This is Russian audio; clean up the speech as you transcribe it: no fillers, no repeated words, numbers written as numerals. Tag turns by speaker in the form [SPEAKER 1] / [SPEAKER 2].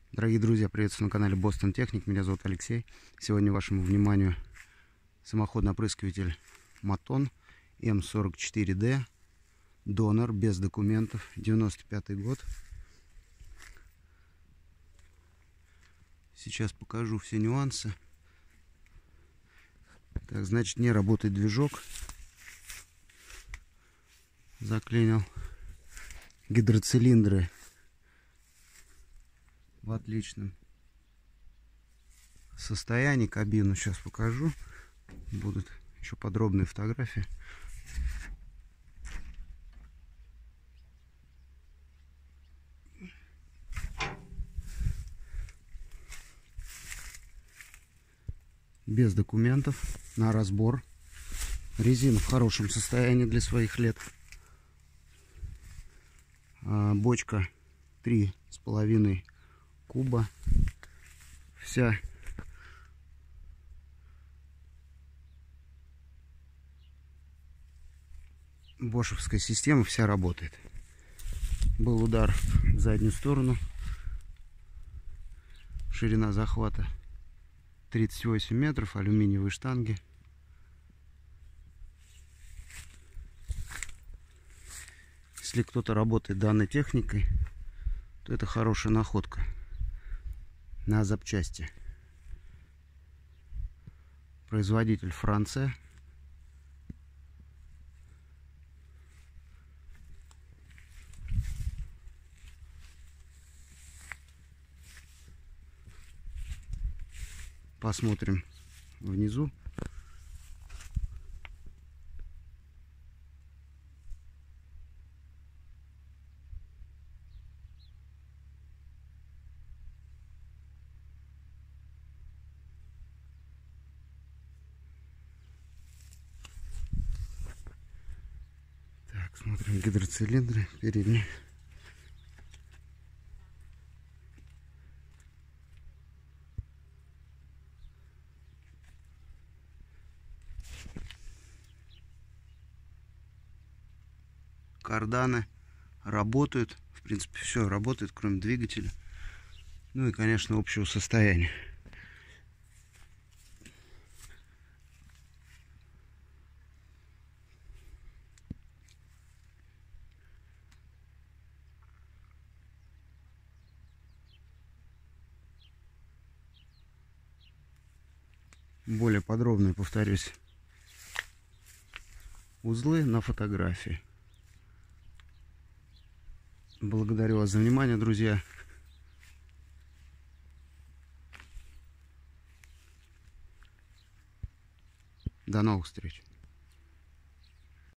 [SPEAKER 1] Дорогие друзья, приветствую на канале Boston Technic. Меня зовут Алексей. Сегодня вашему вниманию самоходный опрыскиватель Maton М44D. Донор, без документов. 95-й год. Сейчас покажу все нюансы. Так, значит, не работает движок. Заклинил. Гидроцилиндры в отличном состоянии. Кабину сейчас покажу. Будут еще подробные фотографии. Без документов, на разбор. Резина в хорошем состоянии для своих лет. Бочка 3,5 куба. Вся бошевская система вся работает. Был удар в заднюю сторону. Ширина захвата 38 метров, алюминиевые штанги. Если кто-то работает данной техникой, то это хорошая находка на запчасти. Производитель Франция. Посмотрим внизу. Так, смотрим гидроцилиндры передние. Карданы работают. В принципе, все работает, кроме двигателя. Ну и, конечно, общего состояния. Более подробно, повторюсь, узлы на фотографии. Благодарю вас за внимание, друзья. До новых встреч.